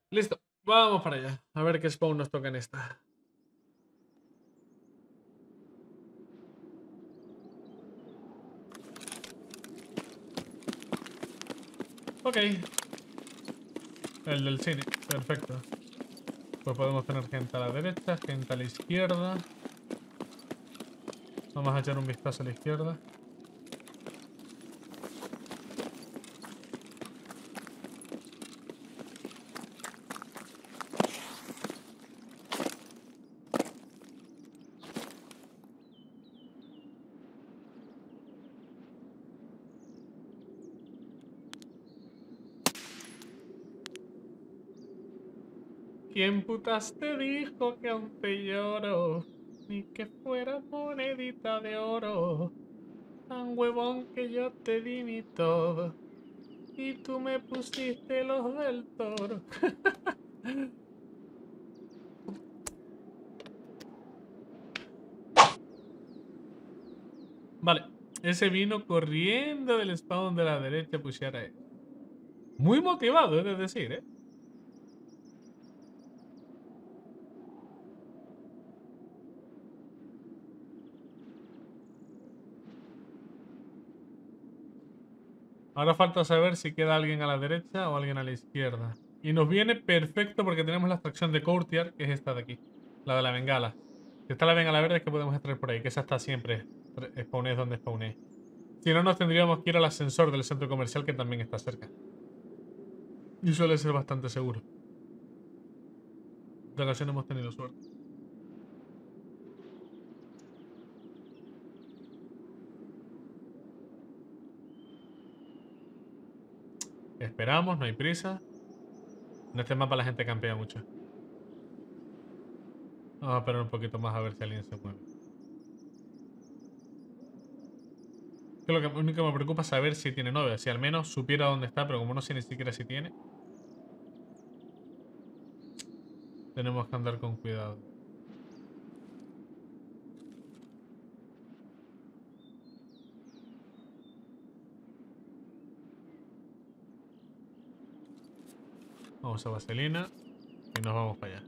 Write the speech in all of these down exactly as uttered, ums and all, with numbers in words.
Listo, vamos para allá. A ver qué spawn nos toca en esta. Ok. El del cine. Perfecto. Pues podemos tener gente a la derecha, gente a la izquierda. Vamos a echar un vistazo a la izquierda. ¿Quién putas te dijo que aún te lloro? Ni que fuera monedita de oro. Tan huevón que yo te di mi todo. Y tú me pusiste los del toro. Vale. Ese vino corriendo del spawn de la derecha a pushear a él. Muy motivado, es de decir, ¿eh? Ahora falta saber si queda alguien a la derecha o alguien a la izquierda. Y nos viene perfecto porque tenemos la extracción de Courtyard, que es esta de aquí. La de la bengala. Si está la bengala verde es que podemos extraer por ahí, que esa está siempre. Spawné donde spawné. Si no, nos tendríamos que ir al ascensor del centro comercial que también está cerca. Y suele ser bastante seguro. De ocasión hemos tenido suerte. Esperamos, no hay prisa. En este mapa la gente campea mucho. Vamos a esperar un poquito más a ver si alguien se mueve. Que lo que único que me preocupa es saber si tiene novia. Si al menos supiera dónde está, pero como no sé ni siquiera si tiene. Tenemos que andar con cuidado. Vamos a vaselina. Y nos vamos para allá.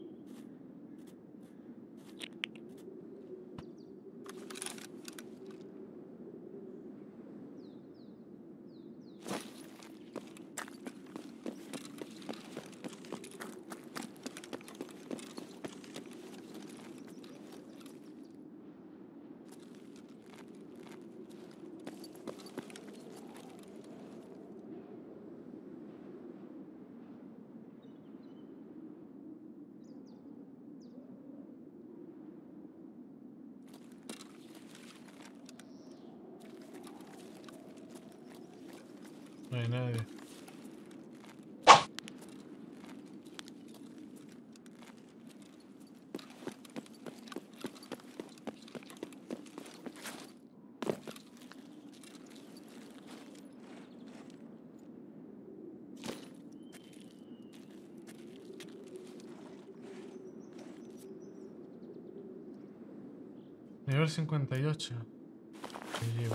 No hay nadie. Nivel cincuenta y ocho. Me llevo.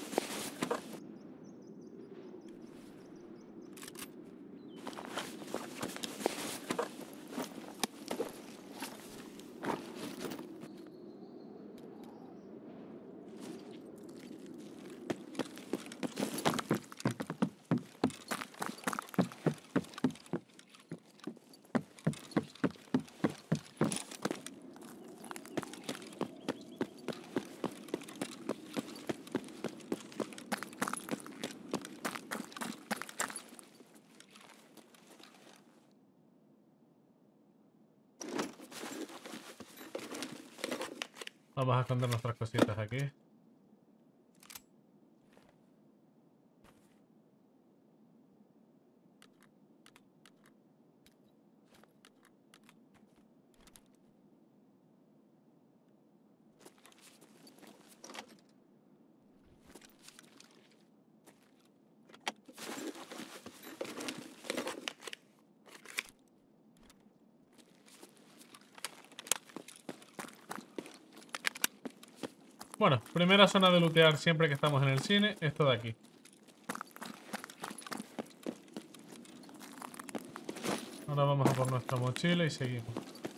Vamos a esconder nuestras cositas aquí. Bueno, primera zona de lootear siempre que estamos en el cine, esto de aquí. Ahora vamos a por nuestra mochila y seguimos.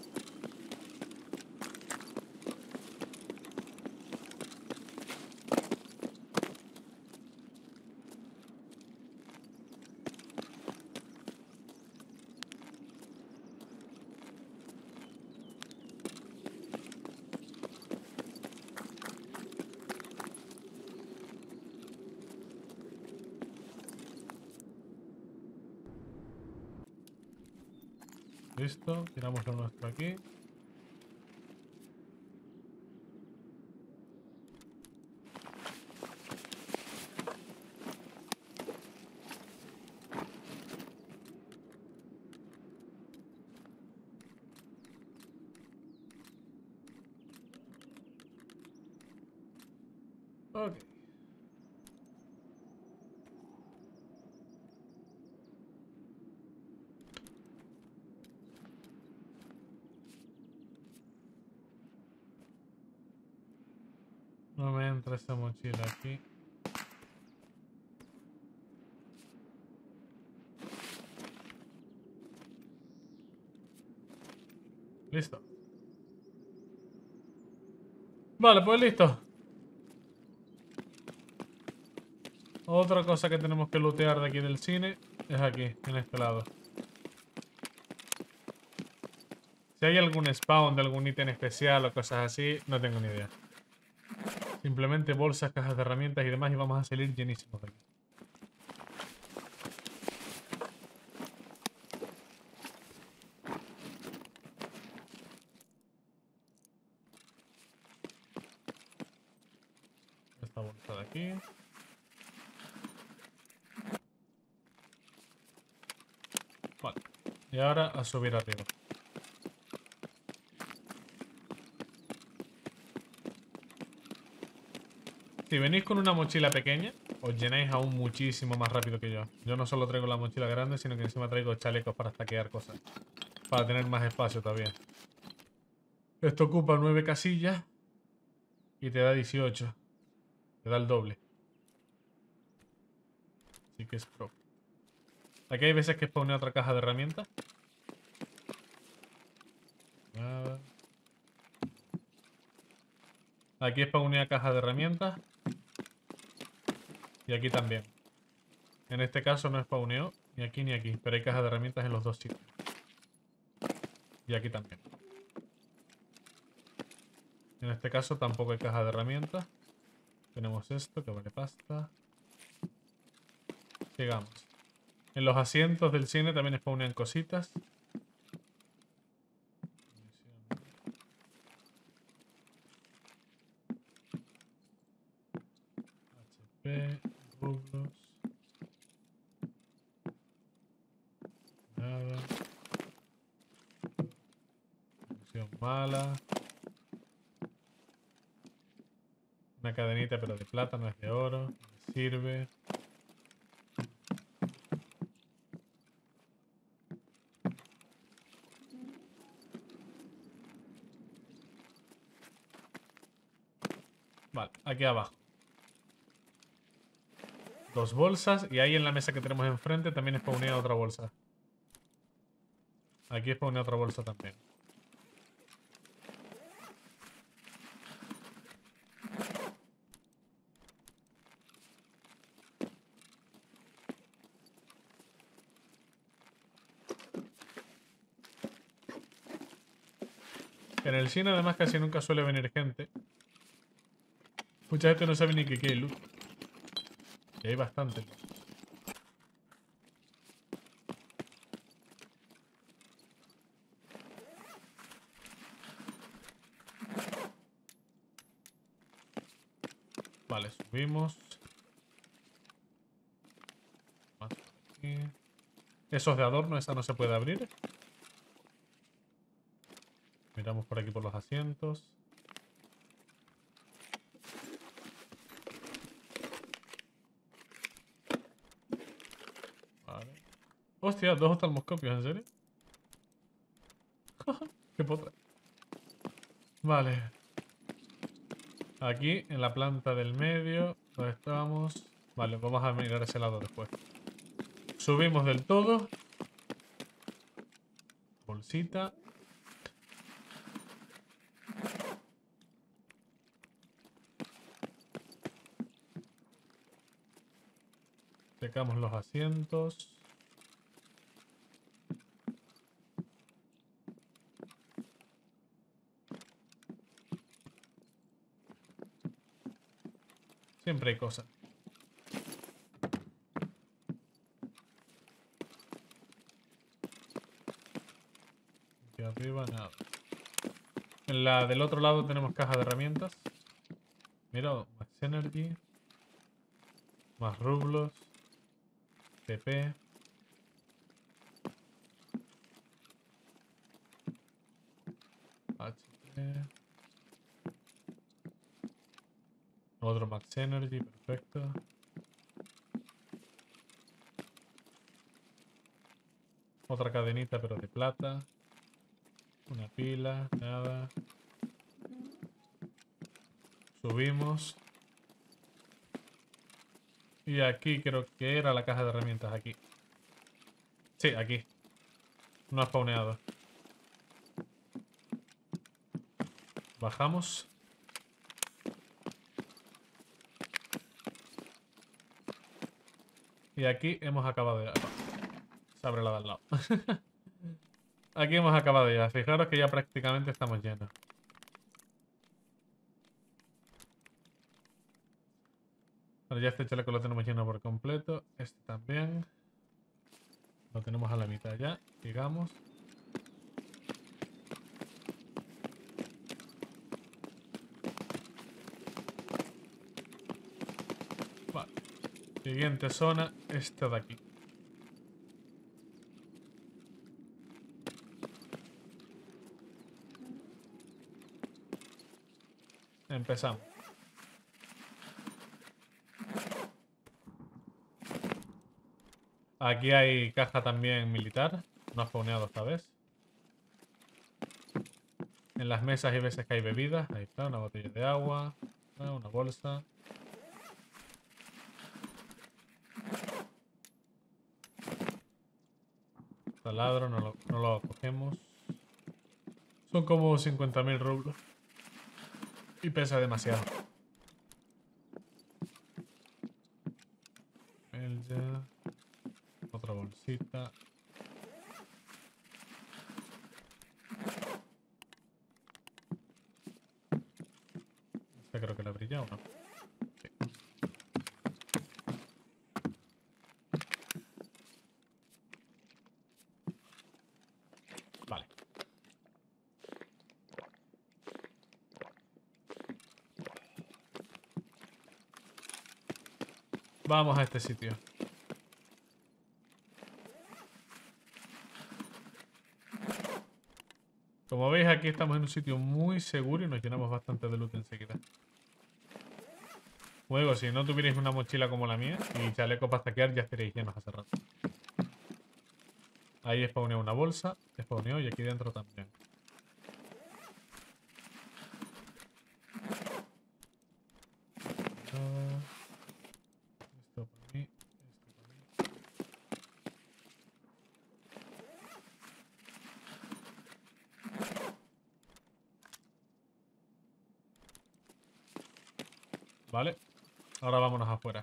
Listo, tiramos lo nuestro aquí. Ok. No me entra esa mochila aquí. Listo. Vale, pues listo. Otra cosa que tenemos que lootear de aquí del cine es aquí, en este lado. Si hay algún spawn de algún ítem especial o cosas así, no tengo ni idea. Simplemente bolsas, cajas de herramientas y demás y vamos a salir llenísimos de aquí. Esta bolsa de aquí. Vale. Y ahora a subir arriba. Si venís con una mochila pequeña, os llenáis aún muchísimo más rápido que yo. Yo no solo traigo la mochila grande, sino que encima traigo chalecos para stackear cosas. Para tener más espacio todavía. Esto ocupa nueve casillas y te da dieciocho. Te da el doble. Así que es pro. Aquí hay veces que spawnea otra caja de herramientas. Nada. Aquí spawnea caja de herramientas. Y aquí también. En este caso no spawneó ni aquí ni aquí. Pero hay caja de herramientas en los dos sitios. Y aquí también. En este caso tampoco hay caja de herramientas. Tenemos esto que vale pasta. Sigamos. En los asientos del cine también spawnean cositas. H P, rublos. Nada. Munición mala. Una cadenita pero de plata, no es de oro. Me sirve. Vale, aquí abajo. Dos bolsas y ahí en la mesa que tenemos enfrente también spawnea otra bolsa. Aquí spawnea otra bolsa también. En el cine además casi nunca suele venir gente. Mucha gente no sabe ni que hay loot. Y hay bastante. Vale, subimos. Más por aquí. Esos de adorno, esa no se puede abrir. Miramos por aquí por los asientos. Vale. Hostia, dos oftalmoscopios, ¿en serio? Qué potra. Vale. Aquí, en la planta del medio, donde estábamos. Vale, vamos a mirar ese lado después. Subimos del todo. bolsita. Secamos los asientos. Siempre hay cosas. Aquí arriba nada. En la del otro lado tenemos caja de herramientas. Mira, Max Energy. Más rublos. T P. H P. Otro Max Energy, perfecto. Otra cadenita pero de plata. Una pila, nada. Subimos. Y aquí creo que era la caja de herramientas, aquí. Sí, aquí. No ha spawneado. Bajamos. Y aquí hemos acabado ya. Se abre la de al lado. Aquí hemos acabado ya. Fijaros que ya prácticamente estamos llenos. Pero ya este chaleco lo tenemos lleno por completo. Este también. Lo tenemos a la mitad ya. Sigamos. Vale. Siguiente zona. Esta de aquí. Empezamos. Aquí hay caja también militar. No ha spawneado esta vez. En las mesas hay veces que hay bebidas. Ahí está, una botella de agua. Una bolsa. Taladro, no lo, no lo cogemos. Son como cincuenta mil rublos. Y pesa demasiado. El ya. Otra bolsita. Esta creo que la brilla o no. Sí. Vale. Vamos a este sitio. Como veis, aquí estamos en un sitio muy seguro y nos llenamos bastante de loot enseguida. Luego, si no tuvierais una mochila como la mía y chaleco para stackear, ya estaréis llenos hace rato. Ahí spawneó una bolsa, spawneó y aquí dentro también. Esto para mí, esto para mí. Vale. Ahora vámonos afuera.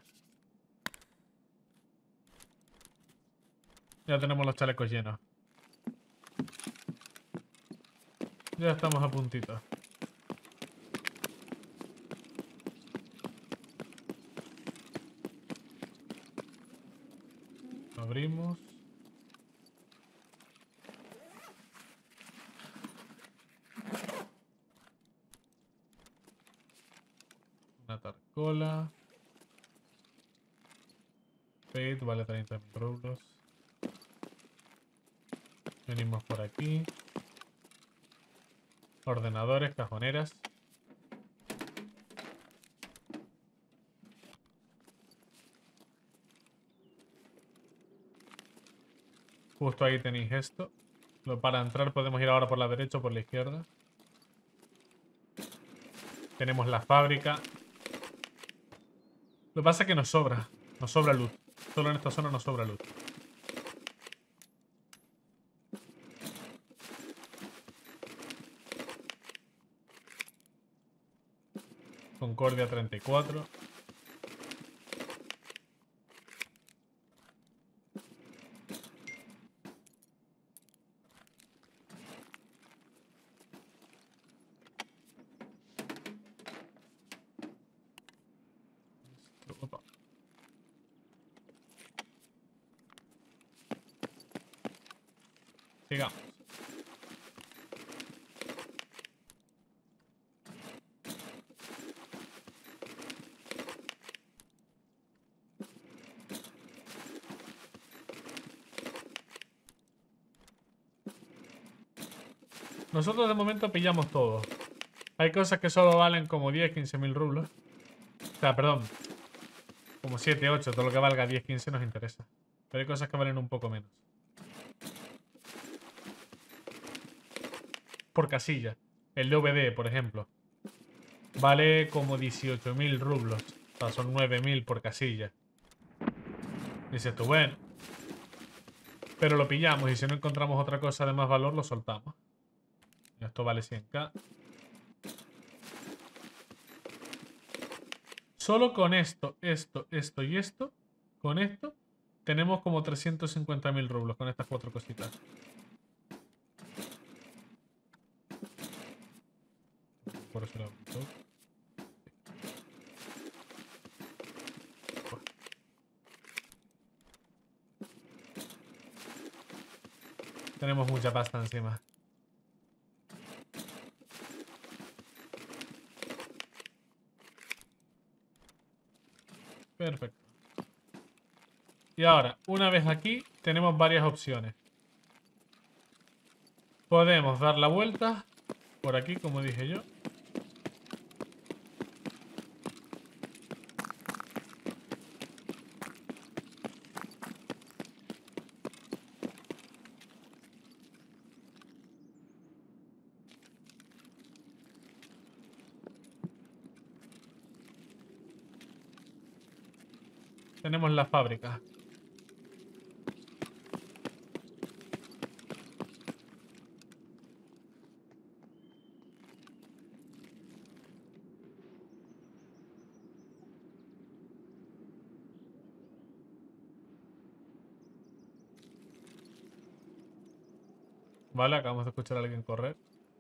Ya tenemos los chalecos llenos. Ya estamos a puntito. Abrimos. Una tarcola. Fate vale treinta mil rublos. Venimos por aquí. Ordenadores, cajoneras. Justo ahí tenéis esto. Para entrar podemos ir ahora por la derecha o por la izquierda. Tenemos la fábrica. Lo que pasa es que nos sobra. Nos sobra luz. Solo en esta zona nos sobra luz. Concordia treinta y cuatro. Opa. Sigamos. Nosotros de momento pillamos todo. Hay cosas que solo valen como diez, quince mil rublos. O sea, perdón. Como siete, ocho. Todo lo que valga diez, quince nos interesa. Pero hay cosas que valen un poco menos. Por casilla. El D V D, por ejemplo. Vale como dieciocho mil rublos. O sea, son nueve mil por casilla. Dices tú, bueno. Pero lo pillamos y si no encontramos otra cosa de más valor, lo soltamos. Esto vale cien k. Solo con esto, esto, esto y esto, con esto, tenemos como trescientos cincuenta mil rublos con estas cuatro cositas. Por eso lo apunto. Tenemos mucha pasta encima. Perfecto. Y ahora, una vez aquí, tenemos varias opciones. Podemos dar la vuelta por aquí, como dije yo. Tenemos la fábrica. Vale, acabamos de escuchar a alguien correr.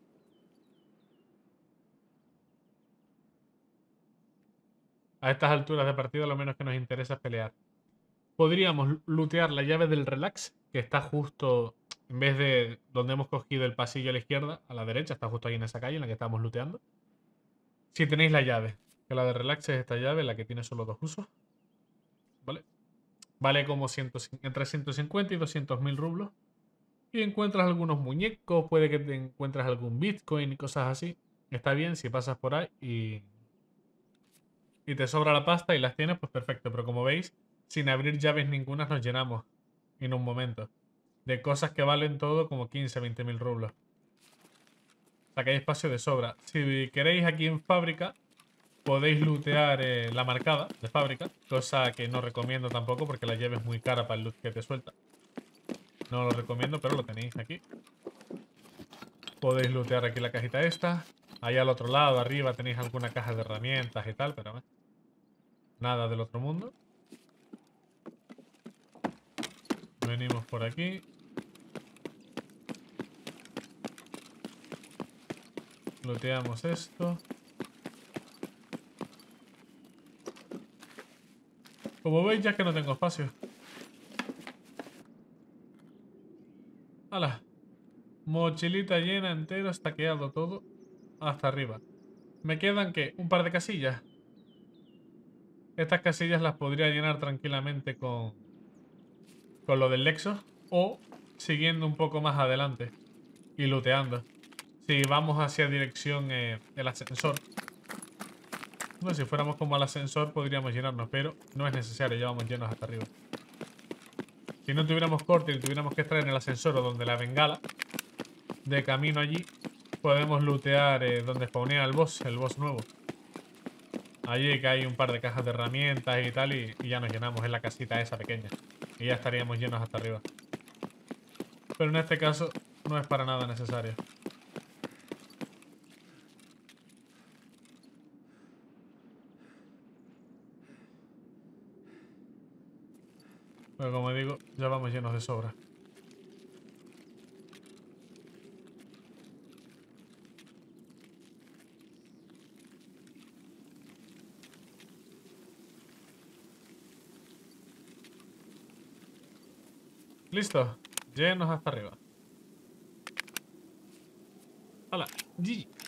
A estas alturas de partido lo menos que nos interesa es pelear. Podríamos lootear la llave del relax, que está justo, en vez de donde hemos cogido el pasillo a la izquierda, a la derecha, está justo ahí en esa calle en la que estamos looteando. Si tenéis la llave, que la de relax es esta llave, la que tiene solo dos usos. ¿Vale? Vale como cien, entre ciento cincuenta y doscientos mil rublos. Y encuentras algunos muñecos, puede que te encuentres algún bitcoin y cosas así. Está bien si pasas por ahí y, y te sobra la pasta y las tienes, pues perfecto. Pero como veis, sin abrir llaves ninguna nos llenamos en un momento. De cosas que valen todo como quince, veinte mil rublos. O sea que hay espacio de sobra. Si queréis aquí en fábrica, podéis lootear eh, la marcada de fábrica. Cosa que no recomiendo tampoco porque la llave es muy cara para el loot que te suelta. No lo recomiendo, pero lo tenéis aquí. Podéis lootear aquí la cajita esta. Ahí al otro lado, arriba, tenéis alguna caja de herramientas y tal, pero eh, nada del otro mundo. Venimos por aquí. Looteamos esto. Como veis, ya que no tengo espacio. ¡Hala! Mochilita llena entero, estaqueado todo. Hasta arriba. Me quedan, ¿qué? Un par de casillas. Estas casillas las podría llenar tranquilamente con, con lo del Lexus. O siguiendo un poco más adelante. Y looteando. Si vamos hacia dirección eh, el ascensor. Bueno, si fuéramos como al ascensor podríamos llenarnos, pero no es necesario, ya vamos llenos hasta arriba. Si no tuviéramos corte y tuviéramos que estar en el ascensor o donde la bengala, de camino allí, podemos lootear eh, donde spawnea el boss, el boss nuevo. Allí que hay un par de cajas de herramientas y tal, y, y ya nos llenamos en la casita esa pequeña. Y ya estaríamos llenos hasta arriba. Pero en este caso no es para nada necesario. Pero como digo, ya vamos llenos de sobra. Listo. Llenos hasta arriba. ¡Hala! G G.